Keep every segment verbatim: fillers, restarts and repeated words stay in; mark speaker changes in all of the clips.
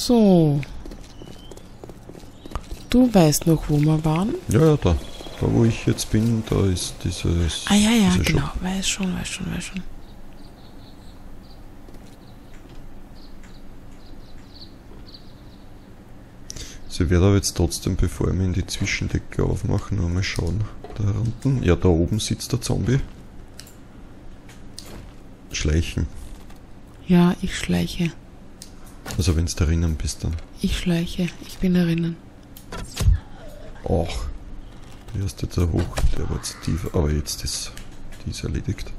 Speaker 1: So. Du weißt noch, wo wir waren?
Speaker 2: Ja, ja, da. Da, wo ich jetzt bin, da ist dieses...
Speaker 1: Ah, ja, ja,
Speaker 2: dieser
Speaker 1: genau.
Speaker 2: Shop.
Speaker 1: Weiß schon, weiß schon, weiß schon.
Speaker 2: Sie wird aber jetzt trotzdem, bevor wir in die Zwischendecke aufmachen, noch mal schauen. Da unten. Ja, da oben sitzt der Zombie. Schleichen.
Speaker 1: Ja, ich schleiche.
Speaker 2: Also wenn du drinnen bist dann.
Speaker 1: Ich schleiche. Ich bin erinnern.
Speaker 2: Ach. Die hast jetzt da hoch, der war jetzt tief, aber jetzt ist die ist erledigt.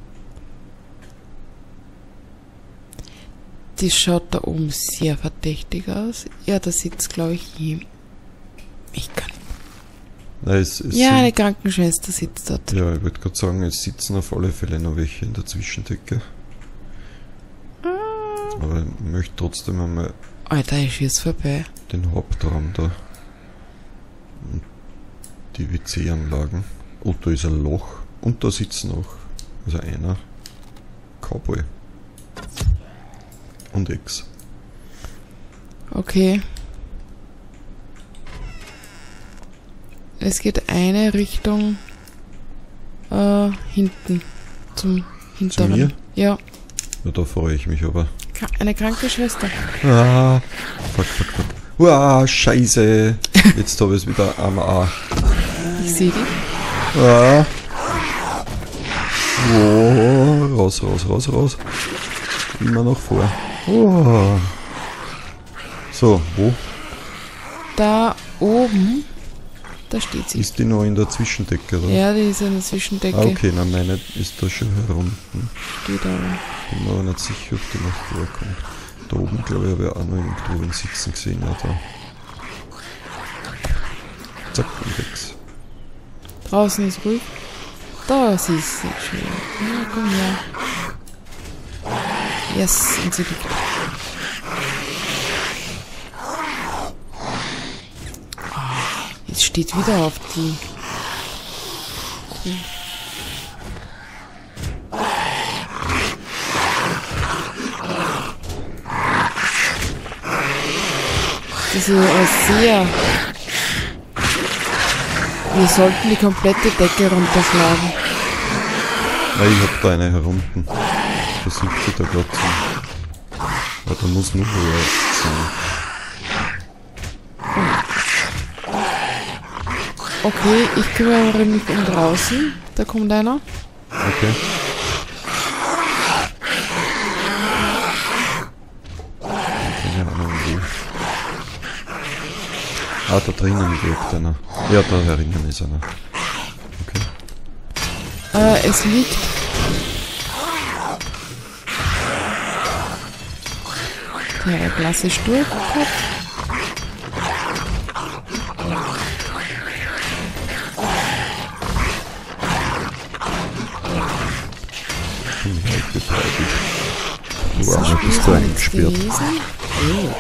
Speaker 1: Die schaut da oben sehr verdächtig aus. Ja, da sitzt, glaube ich, jemand. Ich kann nicht.
Speaker 2: Nein, es, es
Speaker 1: Ja,
Speaker 2: sind,
Speaker 1: eine Krankenschwester sitzt dort.
Speaker 2: ja, ich wollte gerade sagen, es sitzen auf alle Fälle noch welche in der Zwischendecke. Aber ich möchte trotzdem einmal
Speaker 1: Alter, ich schieß vorbei.
Speaker 2: den Hauptraum da. Und die W C-Anlagen. Und da ist ein Loch. Und da sitzt noch, also einer, Cowboy. Und Ex.
Speaker 1: Okay. Es geht eine Richtung äh, hinten. Zum hinteren.
Speaker 2: mir?
Speaker 1: Ja.
Speaker 2: Ja, da freue ich mich aber.
Speaker 1: Ka- Eine kranke Schwester.
Speaker 2: Ah, fuck, fuck, fuck. Uah, scheiße. Jetzt habe ich es wieder am A.
Speaker 1: Ich sehe die.
Speaker 2: Ah. Oh, raus, raus, raus, raus. Immer noch vor. Oh. So, wo?
Speaker 1: Da oben. Da steht sie.
Speaker 2: Ist die noch in der Zwischendecke, oder?
Speaker 1: Ja, die ist in der Zwischendecke.
Speaker 2: Ah, okay, na meine ist da schon herunten.
Speaker 1: Steht aber.
Speaker 2: Bin mir aber nicht sicher, ob die noch vorkommt. Da oben, glaube ich, habe ich auch noch irgendwo wen sitzen gesehen. Ja, da. Zack, und Ex.
Speaker 1: Draußen ist ruhig. Da siehst du sie schön. Ja, komm her. Yes, und sie liegt. Ah, jetzt steht wieder auf die. Diese äh, sehr. Wir sollten die komplette Decke runterschlagen.
Speaker 2: Ja, ich hab da eine herunten. Versucht sie da gerade zu. Aber da muss nur höher sein.
Speaker 1: Okay, ich kümmere mich um draußen. Da kommt einer.
Speaker 2: Okay. Keine Ahnung wo. Ah, da drinnen wirkt einer. Ja, da herinnen ist einer. Okay.
Speaker 1: Äh, es liegt. Der klasse Sturkopf.
Speaker 2: Bin halt beteiligt. Wow, bist du eingesperrt.
Speaker 1: Oh.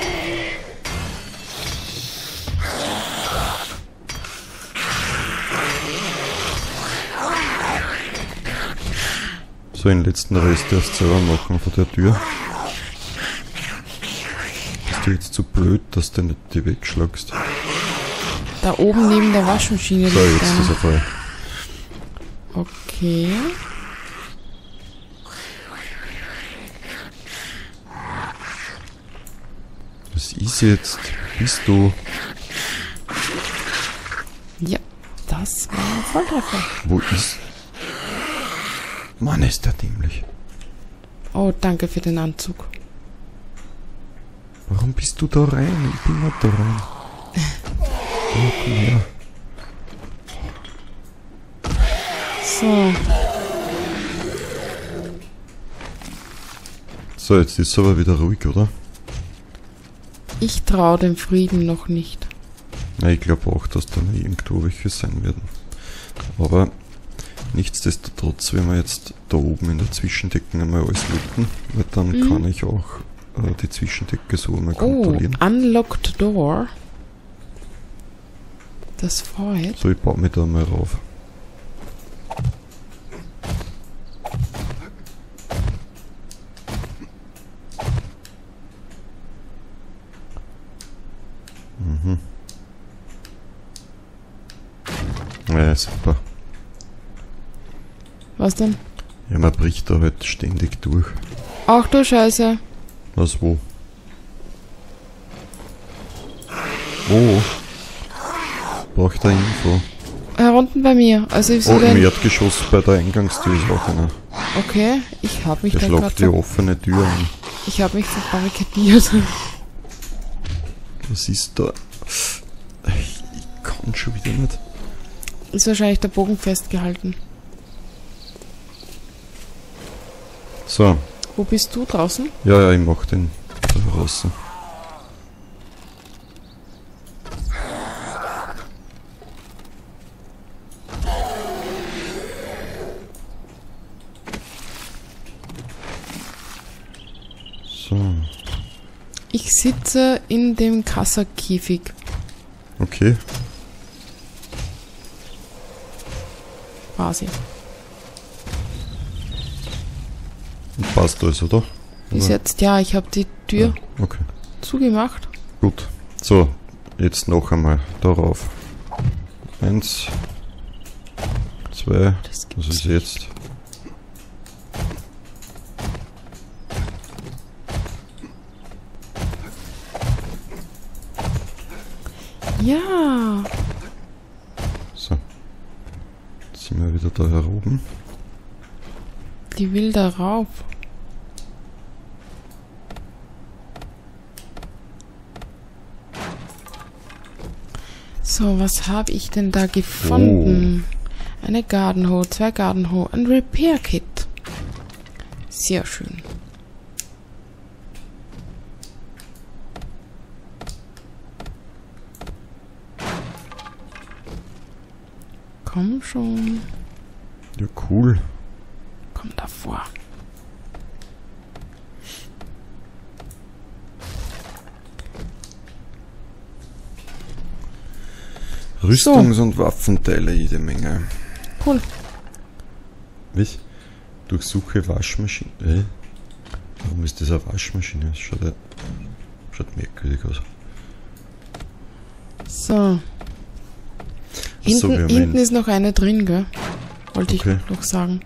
Speaker 2: So, den letzten Rest erst selber machen von der Tür. Bist du jetzt zu blöd, dass du nicht die wegschlagst?
Speaker 1: Da oben neben der Waschmaschine
Speaker 2: So,
Speaker 1: liegt
Speaker 2: jetzt
Speaker 1: einer.
Speaker 2: ist er frei.
Speaker 1: Okay.
Speaker 2: Was ist jetzt? Bist du?
Speaker 1: Ja, das war ein Volltreffer.
Speaker 2: Wo ist? Mann, ist der dämlich.
Speaker 1: Oh, danke für den Anzug.
Speaker 2: Warum bist du da rein? Ich bin nicht da rein. Oh, komm her.
Speaker 1: So.
Speaker 2: So, jetzt ist es aber wieder ruhig, oder?
Speaker 1: Ich traue dem Frieden noch nicht.
Speaker 2: Ja, ich glaube auch, dass da noch irgendwo welche sein werden. Aber nichtsdestotrotz, wenn wir jetzt da oben in der Zwischendecke einmal alles looten, weil dann
Speaker 1: Mhm.
Speaker 2: kann ich auch äh, die Zwischendecke so einmal
Speaker 1: Oh,
Speaker 2: kontrollieren.
Speaker 1: Unlocked Door. Das Void.
Speaker 2: So, ich baue mich da mal rauf. Mhm. Ja, super.
Speaker 1: Was denn?
Speaker 2: Ja, man bricht da halt ständig durch.
Speaker 1: Ach du Scheiße.
Speaker 2: Was, wo? Wo? Braucht der Info?
Speaker 1: Herunten bei mir. Also ich
Speaker 2: Oh,
Speaker 1: soll
Speaker 2: im
Speaker 1: den-
Speaker 2: Erdgeschoss bei der Eingangstür ist auch einer.
Speaker 1: Okay, ich hab mich
Speaker 2: Der
Speaker 1: da
Speaker 2: schlagt
Speaker 1: gerade
Speaker 2: die
Speaker 1: ver-
Speaker 2: offene Tür an.
Speaker 1: Ich hab mich verbarrikadiert.
Speaker 2: Was ist da? Ich kann schon wieder nicht.
Speaker 1: Ist wahrscheinlich der Bogen festgehalten.
Speaker 2: So,
Speaker 1: Wo bist du draußen?
Speaker 2: ja, ja, ich mach den da draußen. So,
Speaker 1: Ich sitze in dem Kassakäfig.
Speaker 2: okay.
Speaker 1: Quasi.
Speaker 2: Und passt alles, oder?
Speaker 1: Bis
Speaker 2: Oder?
Speaker 1: jetzt, ja, ich habe die Tür
Speaker 2: Ja, okay,
Speaker 1: zugemacht.
Speaker 2: gut. So, jetzt noch einmal darauf. Eins, zwei,
Speaker 1: Das
Speaker 2: was
Speaker 1: gibt's
Speaker 2: ist jetzt?
Speaker 1: Ja.
Speaker 2: So. Jetzt sind wir wieder da heroben.
Speaker 1: Die will da rauf. So, was habe ich denn da gefunden? Eine Garden Hoe, zwei Garden Hoe, ein Repair Kit. Sehr schön. Komm schon.
Speaker 2: Ja, cool.
Speaker 1: Komm davor.
Speaker 2: Rüstungs- und Waffenteile jede Menge.
Speaker 1: Cool.
Speaker 2: Was? Durchsuche Waschmaschine. Äh? Warum ist das eine Waschmaschine? Das schaut, ja, schaut merkwürdig aus.
Speaker 1: So.
Speaker 2: Ach so,
Speaker 1: Hinten,
Speaker 2: wir haben
Speaker 1: hinten
Speaker 2: einen-
Speaker 1: ist noch eine drin, gell? Wollte
Speaker 2: Okay.
Speaker 1: ich noch sagen.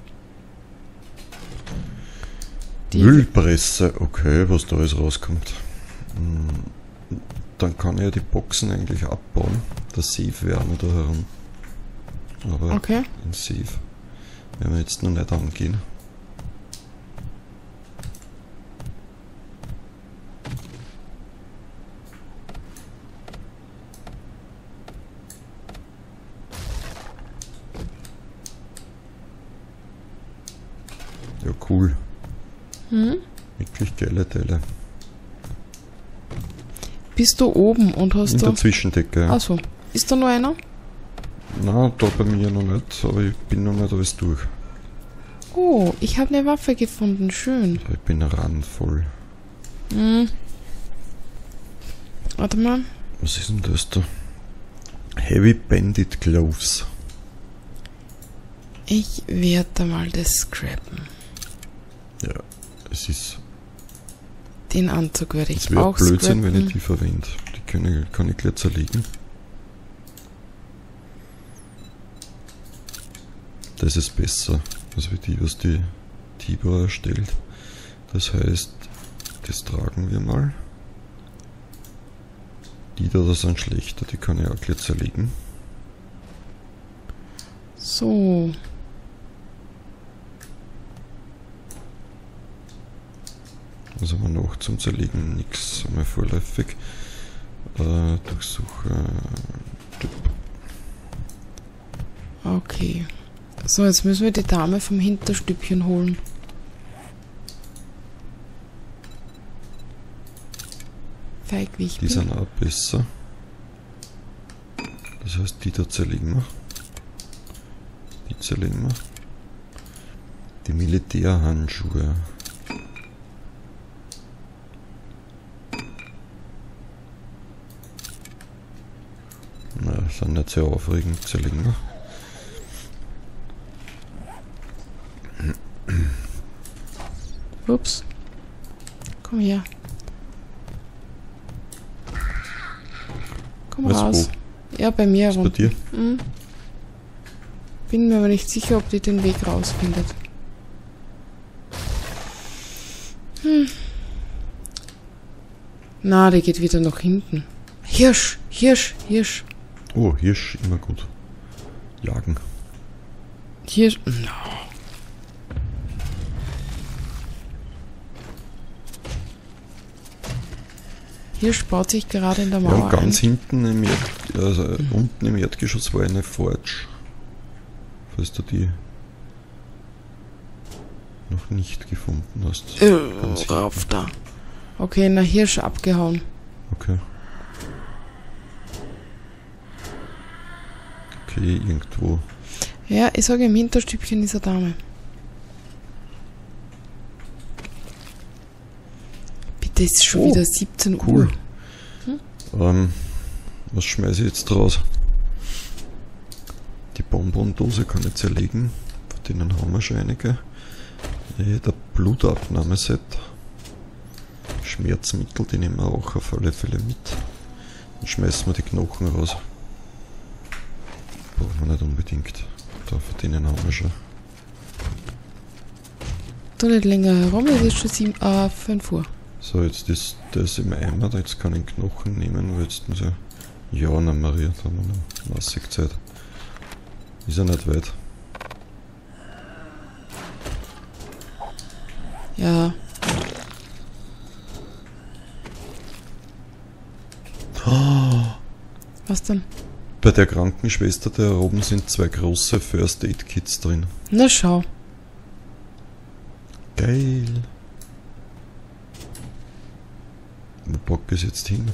Speaker 1: Die-
Speaker 2: Müllpresse, okay, was da alles rauskommt. Hm, Dann kann ich ja die Boxen eigentlich abbauen. Der Safe wäre noch da herum. Aber
Speaker 1: Okay.
Speaker 2: ein Safe werden wir jetzt noch nicht angehen. Ja, cool.
Speaker 1: Hm?
Speaker 2: Wirklich geile Teile.
Speaker 1: Bist du oben und hast
Speaker 2: In
Speaker 1: du...
Speaker 2: der Zwischendecke. Ja.
Speaker 1: Achso. Ist da nur einer?
Speaker 2: Na, da bei mir noch nicht, aber ich bin noch nicht alles durch.
Speaker 1: Oh, ich habe eine Waffe gefunden. Schön.
Speaker 2: Ich bin randvoll.
Speaker 1: Hm. Warte mal.
Speaker 2: Was ist denn das da? Heavy Bandit Gloves.
Speaker 1: Ich werde da mal das scrappen.
Speaker 2: Ja, es ist.
Speaker 1: Den Anzug werde ich
Speaker 2: Es wäre
Speaker 1: auch
Speaker 2: Blödsinn,
Speaker 1: scrappen.
Speaker 2: wenn ich die verwende. Die kann ich, kann ich gleich zerlegen. Das ist besser, als wie die, was die Tibor erstellt. Das heißt, das tragen wir mal. Die da, das sind schlechter, die kann ich auch gleich zerlegen.
Speaker 1: So.
Speaker 2: Was haben wir noch zum Zerlegen? Nix, einmal vorläufig. Äh, Durchsuche. Tipp.
Speaker 1: Okay. So, jetzt müssen wir die Dame vom Hinterstübchen holen. Feig wie ich
Speaker 2: Die
Speaker 1: bin.
Speaker 2: sind auch besser. Das heißt, die da zerlegen wir. Die zerlegen wir. Die Militärhandschuhe. Na, sind nicht sehr aufregend, zerlegen wir.
Speaker 1: Ups. Komm her. Komm
Speaker 2: Was,
Speaker 1: raus. Ja, bei mir
Speaker 2: Ist bei
Speaker 1: herum.
Speaker 2: dir?
Speaker 1: Mhm. Bin mir aber nicht sicher, ob die den Weg rausfindet. Hm. Na, die geht wieder nach hinten. Hirsch, Hirsch, Hirsch.
Speaker 2: Oh, Hirsch, immer gut. Jagen.
Speaker 1: Hirsch. No. Hirsch baut sich gerade in der
Speaker 2: Ja,
Speaker 1: Mauer
Speaker 2: und ganz
Speaker 1: ein.
Speaker 2: hinten im Erd, also mhm. unten im Erdgeschoss war eine Forge. Falls du die noch nicht gefunden hast.
Speaker 1: Äh,
Speaker 2: Ganz
Speaker 1: rauf da. Okay, na Hirsch abgehauen.
Speaker 2: Okay. Okay, irgendwo.
Speaker 1: Ja, ich sage, im Hinterstübchen ist eine Dame. Bitte, es ist schon
Speaker 2: Oh,
Speaker 1: wieder siebzehn
Speaker 2: Cool.
Speaker 1: Uhr.
Speaker 2: Ähm, was schmeiße ich jetzt raus? Die Bonbondose kann ich zerlegen. Von denen haben wir schon einige. Eh, der Blutabnahmeset. Schmerzmittel, die nehmen wir auch auf alle Fälle mit. Dann schmeißen wir die Knochen raus. Brauchen wir nicht unbedingt. Da von denen haben wir schon.
Speaker 1: Du nicht länger herum, es ist schon sieben, äh, fünf Uhr.
Speaker 2: So, jetzt ist das im Eimer, jetzt kann ich den Knochen nehmen, weil jetzt muss ich... Ja, na Maria, da haben wir noch massig Zeit. Ist ja nicht weit.
Speaker 1: Ja.
Speaker 2: Oh,
Speaker 1: Was denn?
Speaker 2: bei der Krankenschwester da oben sind zwei große First Aid Kits drin.
Speaker 1: Na schau.
Speaker 2: Geil. Wo pack ich es jetzt hin?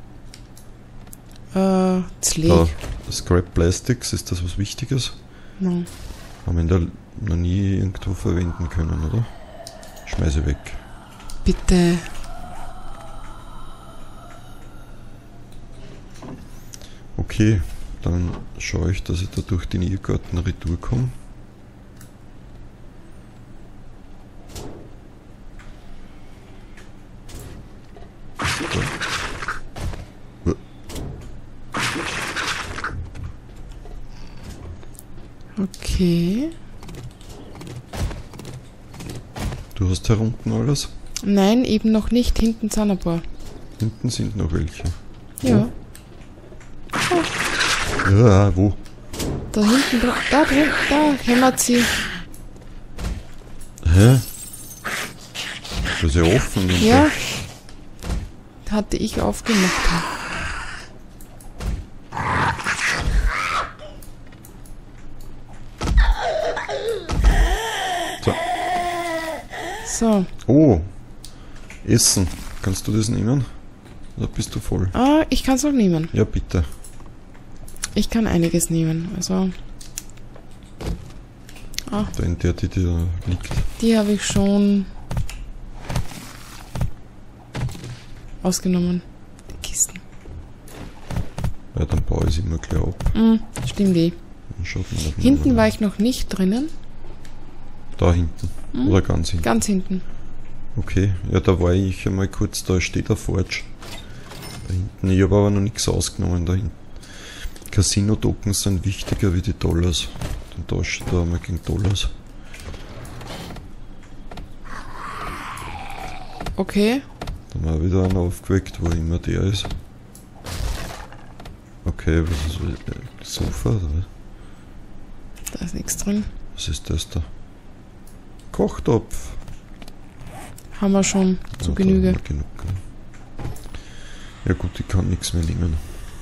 Speaker 1: Äh, Zleg.
Speaker 2: Da, Scrap Plastics, ist das was Wichtiges?
Speaker 1: No.
Speaker 2: Haben wir in der noch nie irgendwo verwenden können, oder? Schmeiße weg.
Speaker 1: Bitte.
Speaker 2: Okay, dann schaue ich, dass ich da durch den Irrgarten retour komme.
Speaker 1: Okay.
Speaker 2: Du hast da unten alles?
Speaker 1: Nein, eben noch nicht. Hinten sind ein paar.
Speaker 2: Hinten sind noch welche.
Speaker 1: Ja.
Speaker 2: Ja, wo?
Speaker 1: Da hinten, dra- da drin, da hämmert sie.
Speaker 2: Hä? Das ist ja offen. und
Speaker 1: Ja. Hatte ich aufgemacht.
Speaker 2: So.
Speaker 1: So.
Speaker 2: Oh, Essen. Kannst du das nehmen? Oder bist du voll?
Speaker 1: Ah, ich kann es auch nehmen.
Speaker 2: Ja, bitte.
Speaker 1: Ich kann einiges nehmen. Also,
Speaker 2: Da in der, die da liegt.
Speaker 1: die habe ich schon ausgenommen. Die Kisten.
Speaker 2: Ja, dann baue ich sie immer gleich ab.
Speaker 1: Mm, stimmt eh.
Speaker 2: Dann schaut man nicht mehr
Speaker 1: Hinten
Speaker 2: rein.
Speaker 1: war ich noch nicht drinnen.
Speaker 2: Da hinten.
Speaker 1: Mhm.
Speaker 2: Oder ganz hinten.
Speaker 1: Ganz hinten.
Speaker 2: Okay, ja, da war ich einmal kurz, da steht der Forge. Da hinten. Ich habe aber noch nichts ausgenommen da hinten. Casino-Tokens sind wichtiger wie die Dollars. Den tausche ich da einmal gegen Dollars.
Speaker 1: Okay.
Speaker 2: Dann haben wir wieder einen aufgeweckt, wo immer der ist. Okay, was ist das? Sofa oder was?
Speaker 1: Da ist nichts drin.
Speaker 2: Was ist das da? Kochtopf.
Speaker 1: Haben wir schon zu
Speaker 2: Ja, da
Speaker 1: Genüge.
Speaker 2: haben wir genug. Ja gut, ich kann nichts mehr nehmen.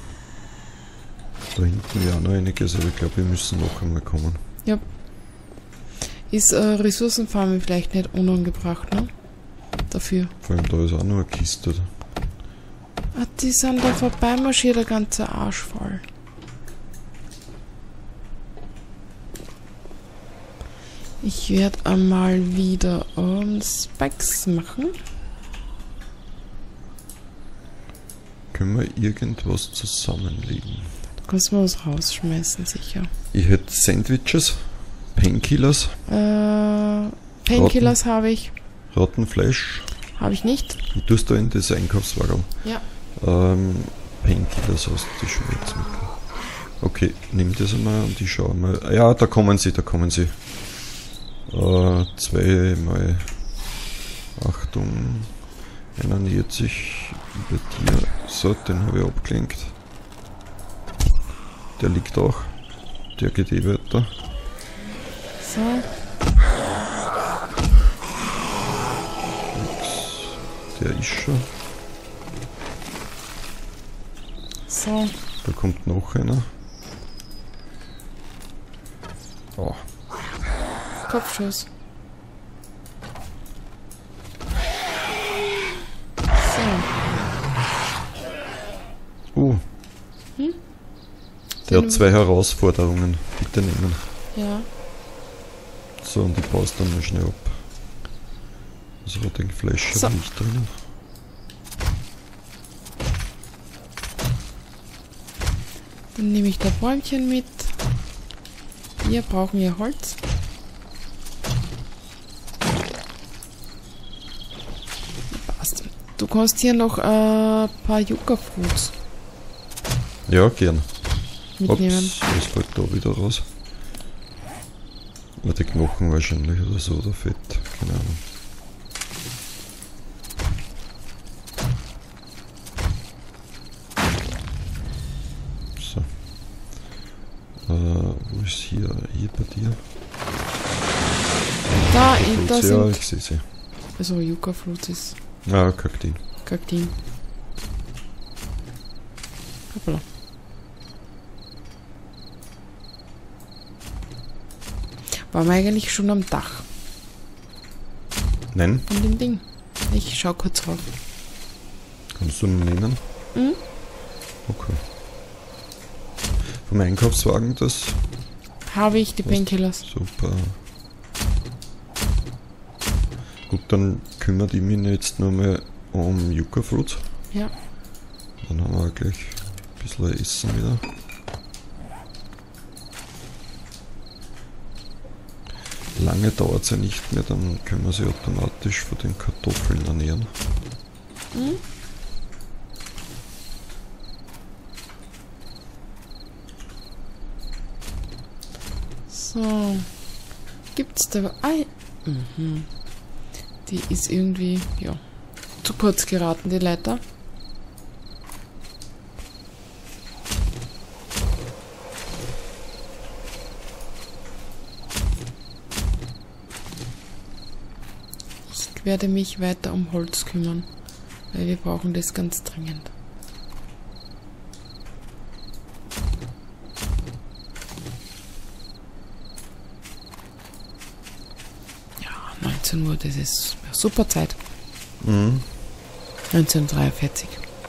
Speaker 2: Da hinten wäre auch noch einiges, aber ich glaube, wir müssen noch einmal kommen.
Speaker 1: Ja. Ist äh, Ressourcenfarming vielleicht nicht unangebracht, ne? Dafür.
Speaker 2: Vor allem da ist auch noch eine Kiste.
Speaker 1: Ah, die sind da vorbeimarschiert, der ganze Arsch voll. Ich werde einmal wieder ähm, Spikes machen.
Speaker 2: Können wir irgendwas zusammenlegen?
Speaker 1: Da kannst du mal was rausschmeißen, sicher.
Speaker 2: Ich hätte Sandwiches, Painkillers,
Speaker 1: Äh, Painkillers habe ich.
Speaker 2: Rottenfleisch.
Speaker 1: Habe ich nicht.
Speaker 2: Ich tue es da in das Einkaufswagen.
Speaker 1: Ja.
Speaker 2: Ähm, Painkillers aus, die Schmerzmittel. Okay, nimm das einmal und ich schaue mal. Ja, da kommen sie, da kommen sie. Äh, zweimal. Achtung. Einer nähert sich bei dir. So, den habe ich abgelenkt. Der liegt auch. Der geht eh weiter.
Speaker 1: So.
Speaker 2: Der ist schon.
Speaker 1: So.
Speaker 2: Da kommt noch einer. Oh.
Speaker 1: Kopfschuss. So.
Speaker 2: Uh.
Speaker 1: Hm?
Speaker 2: Der hat zwei Herausforderungen. Bitte nehmen.
Speaker 1: Ja.
Speaker 2: So, und ich pause dann mal schnell ab. Also den Flash
Speaker 1: So.
Speaker 2: habe ich drinnen.
Speaker 1: Dann nehme ich da Bäumchen mit. Wir brauchen ja Holz. Passt. Du kannst hier noch ein paar Yucca-Fruits
Speaker 2: Ja, gern.
Speaker 1: mitnehmen.
Speaker 2: Ups, was fällt da wieder raus? War die Knochen wahrscheinlich oder so, oder Fett, keine Ahnung. So. Äh, wo ist hier? Hier bei dir?
Speaker 1: Da, i- da
Speaker 2: Ja,
Speaker 1: sind...
Speaker 2: ich sehe sie.
Speaker 1: Also Yucca-Fruits ist
Speaker 2: Ah, Kakteen.
Speaker 1: Kakteen. Hoppala. Waren wir eigentlich schon am Dach
Speaker 2: Nein,
Speaker 1: von dem Ding? Ich schau kurz rauf.
Speaker 2: kannst du ihn nehmen?
Speaker 1: Mhm.
Speaker 2: Okay. Vom Einkaufswagen das?
Speaker 1: Habe ich die
Speaker 2: Was?
Speaker 1: Painkillers.
Speaker 2: Super. Gut, dann kümmert ich mich jetzt nur mal um Yucca-Fruits.
Speaker 1: Ja.
Speaker 2: Dann haben wir gleich ein bisschen Essen wieder. Lange dauert es ja nicht mehr, dann können wir sie automatisch von den Kartoffeln ernähren.
Speaker 1: Mhm. So. Gibt's da... Ah, mhm. Die ist irgendwie, ja, zu kurz geraten, die Leiter. Ich werde mich weiter um Holz kümmern, weil wir brauchen das ganz dringend. Ja, neunzehn Uhr, das ist eine super Zeit.
Speaker 2: Mhm.
Speaker 1: neunzehnhundertdreiundvierzig.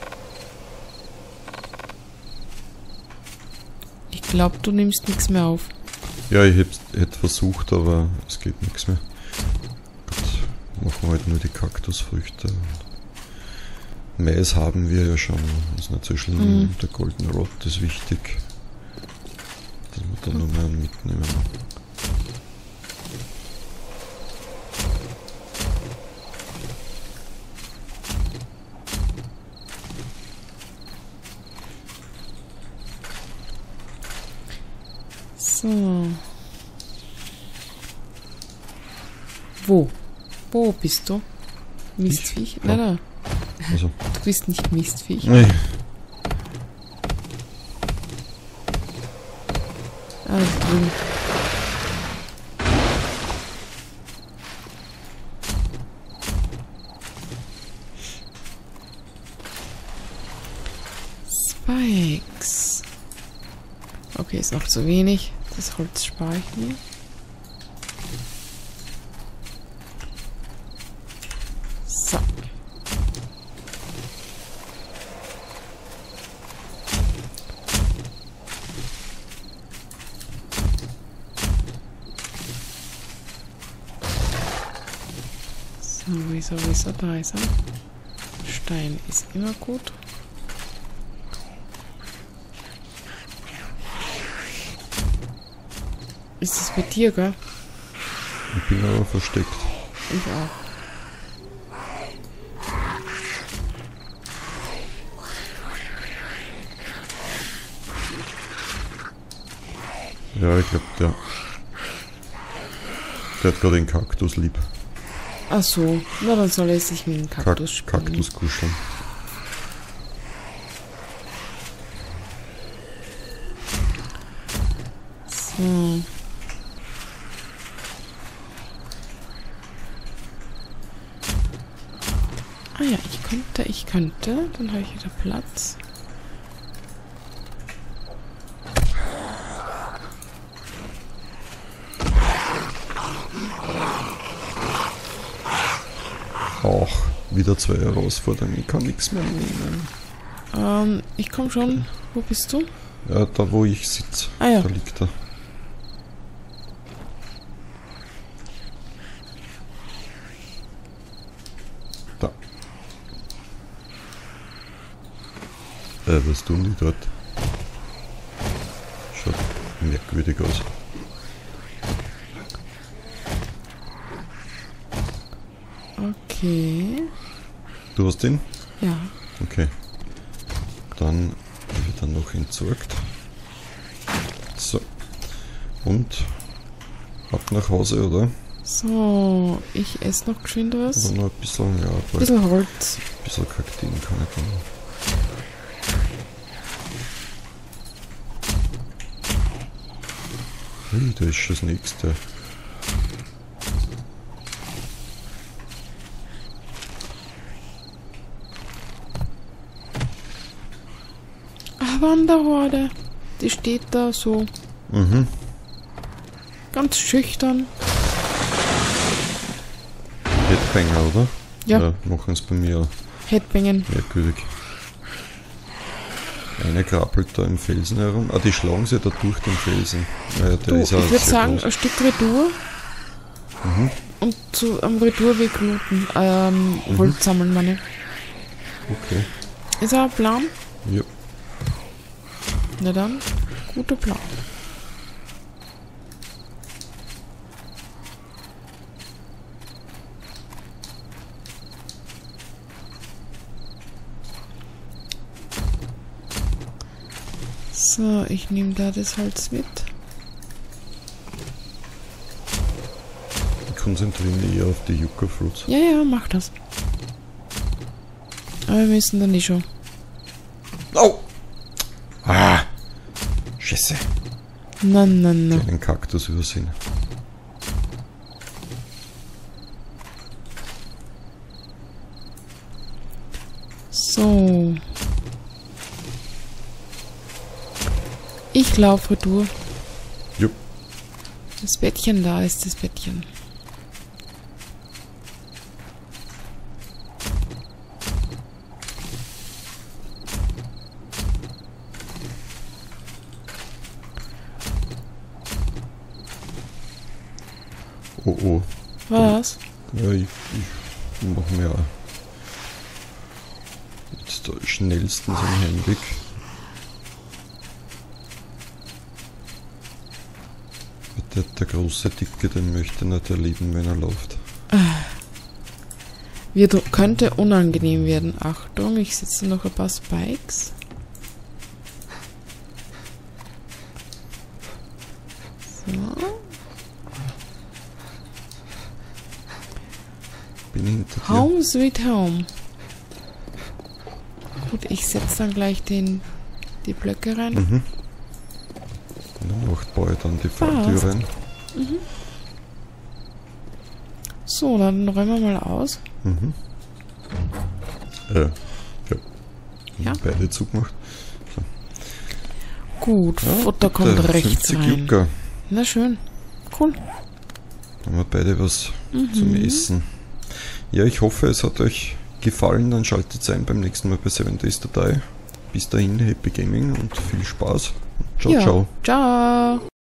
Speaker 1: Ich glaube, du nimmst nichts mehr auf.
Speaker 2: Ja, ich hätte versucht, aber es geht nichts mehr. Gut, machen wir halt nur die Kaktusfrüchte. Mais haben wir ja schon, das ist nicht so schlimm.
Speaker 1: Mhm.
Speaker 2: Der Golden Rod ist wichtig, dass wir da noch mal einen mitnehmen.
Speaker 1: So. Wo? Wo bist du? Mistviech?
Speaker 2: Ich?
Speaker 1: Nein,
Speaker 2: Ja.
Speaker 1: nein.
Speaker 2: Also,
Speaker 1: Du bist nicht Mistviech.
Speaker 2: nee.
Speaker 1: Ah, da drüben. Spikes. Okay, ist noch zu wenig. Das Holz spare ich mir. So. So, wieso, wieso, da ist er. Stein ist immer gut. Ist es bei dir, gell?
Speaker 2: Ich bin aber versteckt.
Speaker 1: Ich auch.
Speaker 2: Ja, ich glaube, der, der hat gerade den Kaktus lieb.
Speaker 1: Ach so, na dann soll er sich mit dem Kaktus
Speaker 2: Kak
Speaker 1: spielen.
Speaker 2: Kaktus kuscheln.
Speaker 1: So. Ah ja, ich könnte, ich könnte. Dann habe ich wieder Platz.
Speaker 2: Auch wieder zwei Herausforderungen. Ich kann nichts mehr nehmen.
Speaker 1: Ähm, ich komme schon. Wo bist du?
Speaker 2: Ja, da wo ich sitze.
Speaker 1: Ah ja.
Speaker 2: Da liegt er. Da. Äh, was tun die dort? Schaut merkwürdig aus.
Speaker 1: Okay.
Speaker 2: Du hast ihn?
Speaker 1: Ja.
Speaker 2: Okay. Dann wird er noch entsorgt. So. Und ab nach Hause, oder?
Speaker 1: So, ich esse noch geschwind was.
Speaker 2: Oder noch ein bisschen, ja,
Speaker 1: Ein
Speaker 2: ein
Speaker 1: bisschen Holz.
Speaker 2: bisschen Kakteen kann ich dann. Hey, da ist schon das nächste.
Speaker 1: Ah, Wanderhorde. Die steht da so
Speaker 2: Mhm.
Speaker 1: ganz schüchtern.
Speaker 2: Headbanger, oder?
Speaker 1: Ja.
Speaker 2: Ja, machen es bei mir
Speaker 1: Headbangen.
Speaker 2: merkwürdig. Eine krabbelt da im Felsen herum. Ah, die schlagen sie da durch den Felsen. Naja, der
Speaker 1: Du,
Speaker 2: ist
Speaker 1: ich
Speaker 2: auch
Speaker 1: würde
Speaker 2: sehr
Speaker 1: sagen,
Speaker 2: groß.
Speaker 1: ein Stück Retour.
Speaker 2: Mhm.
Speaker 1: Und zu, am Retourweg looten. Ähm,
Speaker 2: Mhm.
Speaker 1: Holz sammeln, meine.
Speaker 2: Okay.
Speaker 1: Ist auch ein Plan?
Speaker 2: Ja.
Speaker 1: Na dann, guter Plan. So, ich nehme da das Holz mit.
Speaker 2: Ich konzentriere mich eher auf die Yucca-Fruits.
Speaker 1: Ja, ja, mach das. Aber wir müssen dann nicht schon.
Speaker 2: Oh! Ah! Scheiße.
Speaker 1: Na, na, na.
Speaker 2: Den Kaktus übersehen.
Speaker 1: So. Ich laufe durch.
Speaker 2: Jupp.
Speaker 1: Das Bettchen da ist das Bettchen.
Speaker 2: Oh oh.
Speaker 1: Was?
Speaker 2: Ja, ich, ich mache mir jetzt da schnellstens am Heimweg. Der, der große Dicke, den möchte ich nicht erleben, wenn er läuft.
Speaker 1: Wird, könnte unangenehm werden. Achtung, ich setze noch ein paar Spikes. So.
Speaker 2: Bin hinter dir.
Speaker 1: Home sweet home. Gut, ich setze dann gleich den, die Blöcke rein.
Speaker 2: Mhm. Und dann macht Boy dann die Falltür
Speaker 1: Passt.
Speaker 2: rein.
Speaker 1: Mhm. So, dann räumen wir mal aus.
Speaker 2: Mhm. Äh, ja.
Speaker 1: Ja.
Speaker 2: Beide zugemacht.
Speaker 1: Gut,
Speaker 2: Ja,
Speaker 1: Futter kommt
Speaker 2: bitte,
Speaker 1: rechts
Speaker 2: fünfzig
Speaker 1: rein.
Speaker 2: Yucca.
Speaker 1: Na schön. Cool.
Speaker 2: Haben wir beide was
Speaker 1: Mhm.
Speaker 2: zum Essen. Ja, ich hoffe, es hat euch gefallen. Dann schaltet ein beim nächsten Mal bei Seven Days to Die. Bis dahin, Happy Gaming und viel Spaß. Ciao,
Speaker 1: Ja.
Speaker 2: ciao.
Speaker 1: Ciao.